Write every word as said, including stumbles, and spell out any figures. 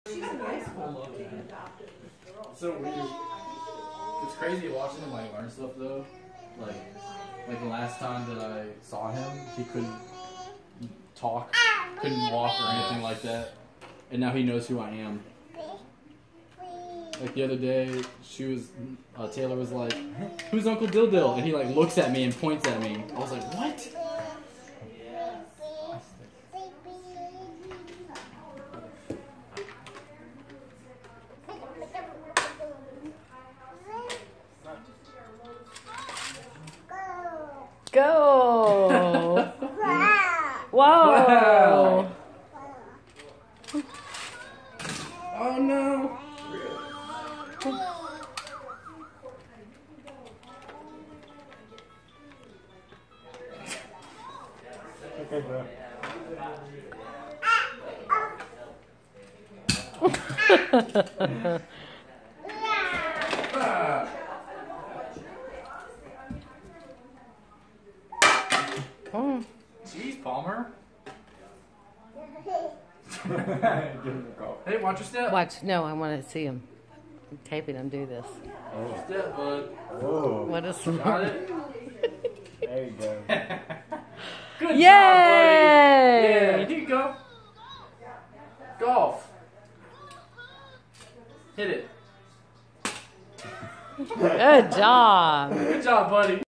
So weird. It's crazy watching him like learn stuff though. Like, like the last time that I saw him, he couldn't talk, couldn't walk or anything like that, and now he knows who I am. Like the other day, she was, uh, Taylor was like, "Who's Uncle Dill Dill?" And he like looks at me and points at me. I was like, "What?" Go! Whoa! Wow. Oh no! Okay, bro. Mm. Jeez, Palmer. Give him a call. Hey, watch your step. Watch. No, I want to see him. I'm taping him do this. Oh. Step, bud. Whoa. What a Got smart. it? There you go. Good Yay! job, buddy. Yeah, here you go. Golf. Hit it. Good job. Good job, buddy.